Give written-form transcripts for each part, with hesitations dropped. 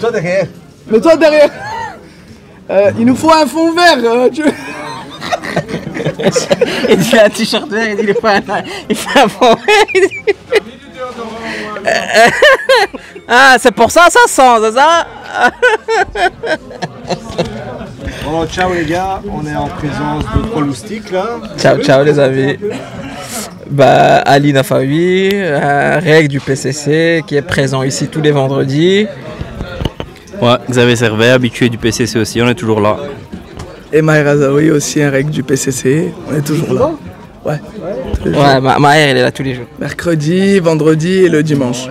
Mets-toi derrière. Mets-toi derrière. Il nous faut un fond vert. Il fait un t-shirt vert, il fait un fond vert. Ah, c'est pour ça sent, c'est ça? Bon, ciao les gars, on est en présence de 3 loustiques là. Ciao, ciao les amis. Bah, Ali Nafawi, un règle du PCC qui est présent ici tous les vendredis. Ouais, Xavier Servet, habitué du PCC aussi, on est toujours là. Et Maher Azaoui aussi, un règle du PCC, on est toujours là. Ouais. Ouais, Maher il est là tous les jours. Mercredi, vendredi et le dimanche.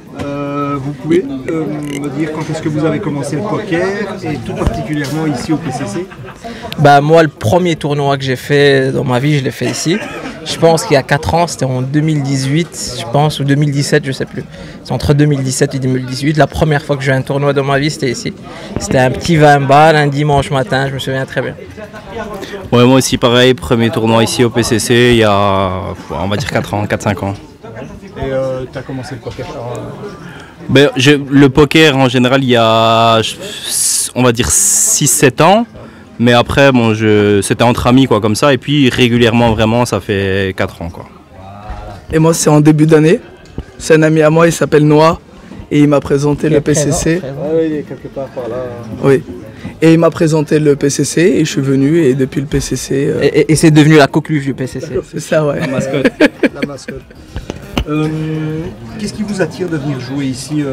Vous pouvez me dire quand est-ce que vous avez commencé le poker et tout particulièrement ici au PCC? Bah moi le premier tournoi que j'ai fait dans ma vie je l'ai fait ici. Je pense qu'il y a 4 ans, c'était en 2018 je pense ou 2017 je sais plus. C'est entre 2017 et 2018. La première fois que j'ai eu un tournoi dans ma vie c'était ici. C'était un petit 20 balles un dimanche matin, je me souviens très bien. Ouais moi aussi pareil, premier tournoi ici au PCC il y a on va dire 4 ans, 4-5 ans. Et tu as commencé le poker Ben, le poker en général il y a on va dire 6-7 ans, mais après bon, c'était entre amis quoi comme ça, et puis régulièrement vraiment ça fait 4 ans quoi. Et moi c'est en début d'année, c'est un ami à moi, il s'appelle Noah et il m'a présenté le PCC. Ah oui, il est quelque part par là. Oui. Et il m'a présenté le PCC et je suis venu et depuis le PCC... Et c'est devenu la coqueluche du PCC. C'est ça ouais. La mascotte. La mascotte. Qu'est-ce qui vous attire de venir jouer ici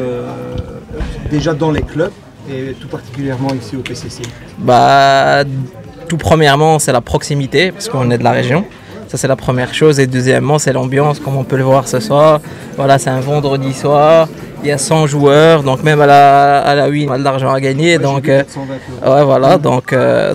déjà dans les clubs et tout particulièrement ici au PCC? Bah, tout premièrement c'est la proximité parce qu'on est de la région. Ça c'est la première chose, et deuxièmement c'est l'ambiance comme on peut le voir ce soir. Voilà, c'est un vendredi soir, il y a 100 joueurs, donc même à la win, pas d'argent à gagner. Ouais, donc ouais, voilà, donc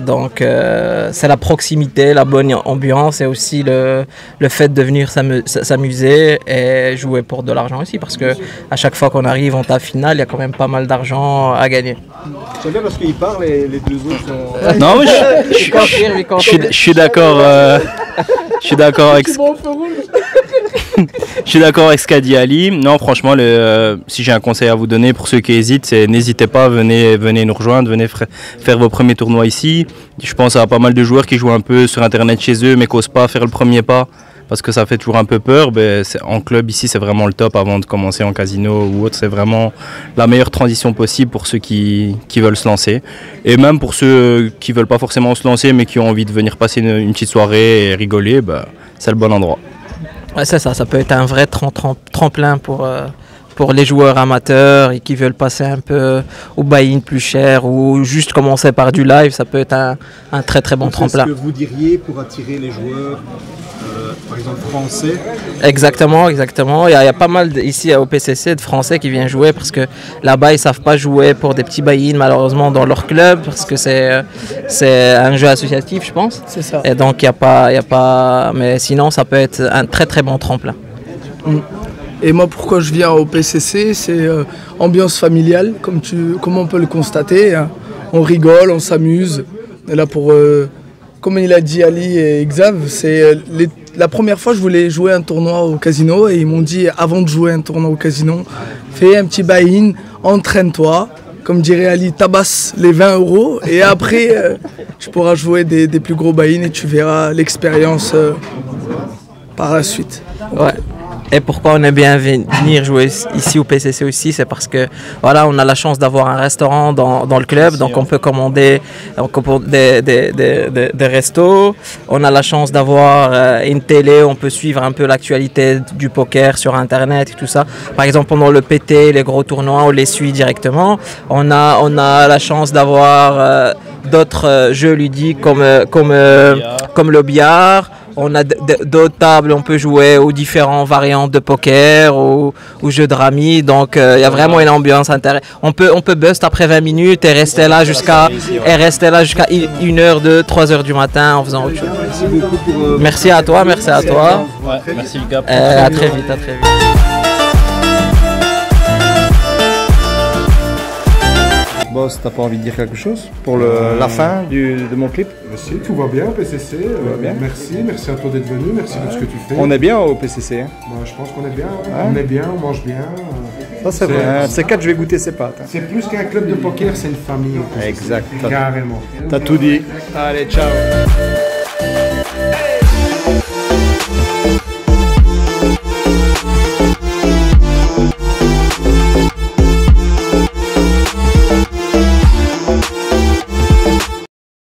c'est la proximité, la bonne ambiance, et aussi le fait de venir s'amuser et jouer pour de l'argent aussi, parce que à chaque fois qu'on arrive en ta finale, il y a quand même pas mal d'argent à gagner. J'aime bien parce qu'il parle et les deux autres sont... Non mais je suis d'accord. Je suis d'accord avec je suis d'accord avec ce qu'a dit Ali. Non franchement si j'ai un conseil à vous donner pour ceux qui hésitent, c'est n'hésitez pas, venez nous rejoindre, venez faire vos premiers tournois ici. Je pense à pas mal de joueurs qui jouent un peu sur internet chez eux mais qui n'osent pas faire le premier pas parce que ça fait toujours un peu peur. En club ici c'est vraiment le top avant de commencer en casino ou autre, c'est vraiment la meilleure transition possible pour ceux qui veulent se lancer, et même pour ceux qui veulent pas forcément se lancer mais qui ont envie de venir passer une petite soirée et rigoler, c'est le bon endroit. Ouais, c'est ça peut être un vrai tremplin pour les joueurs amateurs et qui veulent passer un peu au buy-in plus cher ou juste commencer par du live. Ça peut être un très très bon tremplin. C'est ce que vous diriez pour attirer les joueurs par exemple français? Exactement. Il y a pas mal ici au PCC de Français qui viennent jouer parce que là-bas ils savent pas jouer pour des petits buy-in malheureusement dans leur club parce que c'est un jeu associatif je pense. C'est ça. Et donc il y a pas mais sinon ça peut être un très très bon tremplin. Et moi pourquoi je viens au PCC, c'est ambiance familiale comme on peut le constater, hein. On rigole, on s'amuse. Et là pour comme il a dit Ali et Xav, c'est la première fois je voulais jouer un tournoi au casino et ils m'ont dit avant de jouer un tournoi au casino, fais un petit buy-in, entraîne-toi, comme dirait Ali, tabasse les 20 € et après tu pourras jouer des plus gros buy-in et tu verras l'expérience par la suite. Ouais. Et pourquoi on aime bien venir jouer ici au PCC aussi, c'est parce que voilà, on a la chance d'avoir un restaurant dans le club, donc on peut commander des restos. On a la chance d'avoir une télé, on peut suivre un peu l'actualité du poker sur internet et tout ça. Par exemple, pendant le PT, les gros tournois, on les suit directement. On a la chance d'avoir d'autres jeux ludiques comme le billard. On a d'autres tables, on peut jouer aux différentes variantes de poker, aux jeux de rami, donc il y a vraiment une ambiance intéressante. On peut bust après 20 minutes et rester là jusqu'à 1h, 2, 3h du matin en faisant autre chose. Merci beaucoup pour... Merci à toi. Ouais, merci les gars. À très vite. Bon, Ross, t'as pas envie de dire quelque chose pour la fin de mon clip? Si, tout va bien au PCC. bien. Merci à toi d'être venu, merci pour ce que tu fais. On est bien au PCC. Hein. Je pense qu'on est bien. On est bien, on mange bien. Ça c'est vrai. C'est 4, je vais goûter ces pâtes. Hein. C'est plus qu'un club de poker, c'est une famille. Exact. Carrément. T'as tout dit. Allez, ciao.